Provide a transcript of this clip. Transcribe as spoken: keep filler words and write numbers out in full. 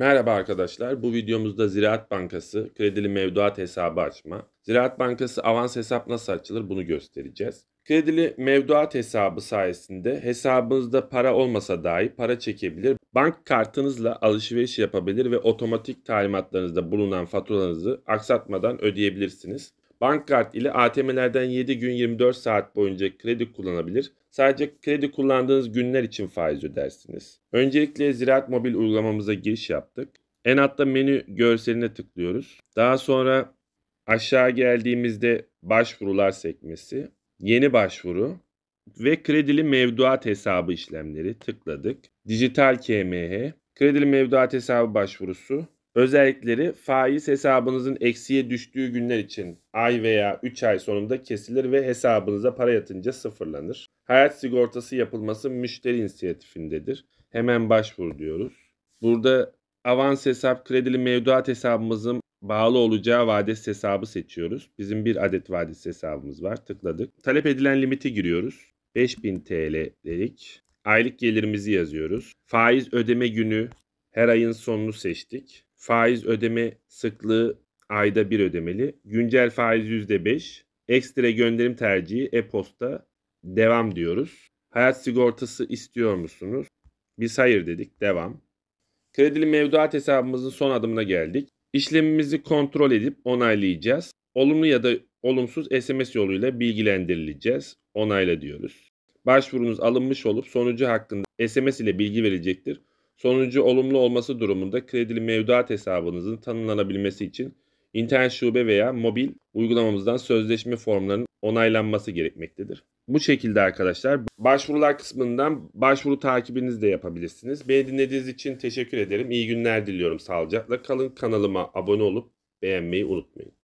Merhaba arkadaşlar. Bu videomuzda Ziraat Bankası kredili mevduat hesabı açma, Ziraat Bankası avans hesap nasıl açılır bunu göstereceğiz. Kredili mevduat hesabı sayesinde hesabınızda para olmasa dahi para çekebilir, bank kartınızla alışveriş yapabilir ve otomatik talimatlarınızda bulunan faturalarınızı aksatmadan ödeyebilirsiniz. Bank kart ile A T M'lerden yedi gün yirmi dört saat boyunca kredi kullanabilir. Sadece kredi kullandığınız günler için faiz ödersiniz. Öncelikle Ziraat Mobil uygulamamıza giriş yaptık. En altta menü görseline tıklıyoruz. Daha sonra aşağı geldiğimizde başvurular sekmesi, yeni başvuru ve kredili mevduat hesabı işlemleri tıkladık. Dijital K M H, kredili mevduat hesabı başvurusu. Özellikleri faiz hesabınızın eksiye düştüğü günler için ay veya üç ay sonunda kesilir ve hesabınıza para yatınca sıfırlanır. Hayat sigortası yapılması müşteri inisiyatifindedir. Hemen başvur diyoruz. Burada avans hesap kredili mevduat hesabımızın bağlı olacağı vadesiz hesabı seçiyoruz. Bizim bir adet vadesiz hesabımız var. Tıkladık. Talep edilen limiti giriyoruz. beş bin T L'lik. Aylık gelirimizi yazıyoruz. Faiz ödeme günü her ayın sonunu seçtik. Faiz ödeme sıklığı ayda bir ödemeli. Güncel faiz yüzde beş. Ekstra gönderim tercihi e-posta devam diyoruz. Hayat sigortası istiyor musunuz? Biz hayır dedik. Devam. Kredili mevduat hesabımızın son adımına geldik. İşlemimizi kontrol edip onaylayacağız. Olumlu ya da olumsuz S M S yoluyla bilgilendirileceğiz. Onayla diyoruz. Başvurunuz alınmış olup sonucu hakkında S M S ile bilgi verilecektir. Sonucu olumlu olması durumunda kredili mevduat hesabınızın tanımlanabilmesi için internet şube veya mobil uygulamamızdan sözleşme formlarının onaylanması gerekmektedir. Bu şekilde arkadaşlar başvurular kısmından başvuru takibinizi de yapabilirsiniz. Beni dinlediğiniz için teşekkür ederim. İyi günler diliyorum. Sağlıcakla kalın. Kanalıma abone olup beğenmeyi unutmayın.